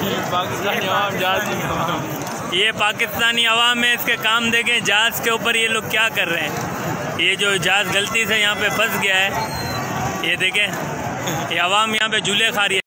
ये पाकिस्तानी अवाम है, इसके काम देखें। जहाज़ के ऊपर ये लोग क्या कर रहे हैं। ये जो जहाज़ गलती से यहाँ पे फंस गया है, ये देखें, ये अवाम यहाँ पे झूले खा रही है।